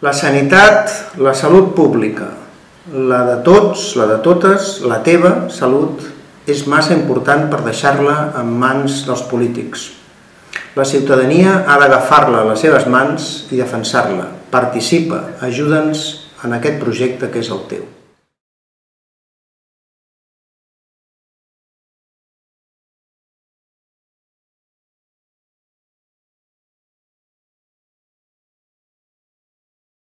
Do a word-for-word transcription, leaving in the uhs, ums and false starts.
La sanitat, la salut pública, la de tots, la de totes, la teva salut, és massa important per deixar-la en mans dels polítics. La ciutadania ha d'agafar-la a les seves mans i defensar-la. Participa, ajuda'ns en aquest projecte que és el teu.